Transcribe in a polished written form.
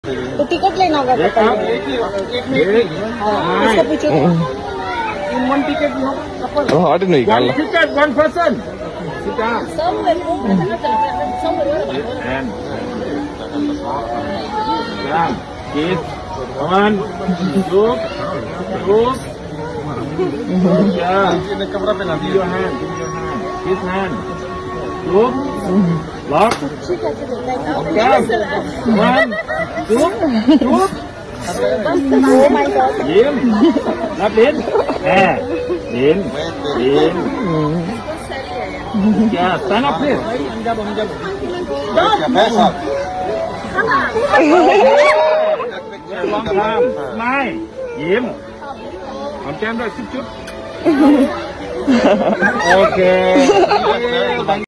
तो टिकट लेना होगा इसको पूछो one ticket, no couple. Hard नहीं One काला ticket, one person. Sit down. And down. Kiss. One, two, yeah. Camera पे ना दियो. Your hand. Kiss hand. Two. Lock. Down. One, two. Oh my god ยิ้มรับลิ้นลิ้นอย่า stand up please ลองทำไม่ยิ้มหอมแก้มด้วย10 จุดโอเค